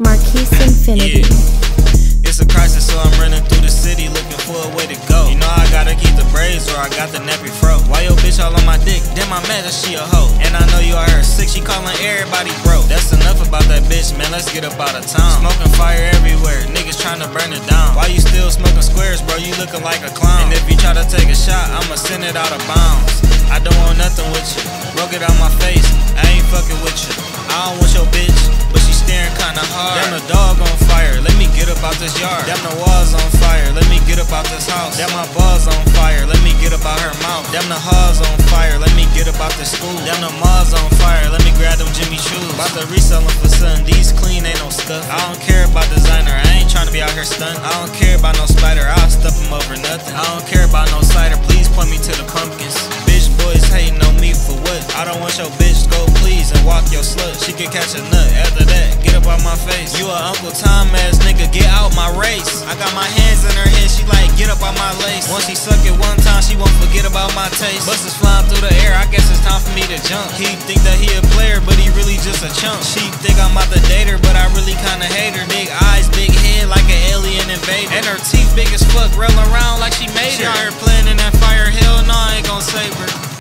Marquis Infinity. Yeah. It's a crisis, so I'm running through the city looking for a way to go. You know I gotta keep the braids or I got the nappy fro. Why your bitch all on my dick? Damn, I mad that she a hoe. And I know you are her sick, she calling everybody broke. That's enough about that bitch, man, let's get up out of town. Smoking fire everywhere, niggas trying to burn it down. Why you still smoking squares, bro? You looking like a clown. And if you try to take a shot, I'ma send it out of bounds. I don't want nothing with you, broke it out my face, I ain't fucking with you. I don't want your bitch, but she staring kinda hard. Damn, the dog on fire, let me get up out this yard. Damn, the walls on fire, let me get up out this house. Damn, my balls on fire, let me get up out her mouth. Damn, the halls on fire, let me get up out this school. Damn, the malls on fire, let me grab them Jimmy shoes. About to resell them for something, these clean, ain't no stuff. I don't care about designer, I ain't trying to be out here stunned. I don't care about no spider, I'll stuff them over nothing. I don't care about no cider, please point me to the pumpkins. Bitch boys hating on me for what? I don't want your bitch, go please and walk your slut. She could catch a nut, after that, get up out my face. You a Uncle Tom ass nigga, get out my race. I got my hands in her head, she like, get up out my lace. Once she suck it one time, she won't forget about my taste. Buses flying through the air, I guess it's time for me to jump. He think that he a player, but he really just a chump. She think I'm about to date her, but I really kinda hate her. Big eyes, big head, like an alien invader. And her teeth big as fuck, roll around like she made her. She out here playing in that fire, hell no, I ain't gon' save her.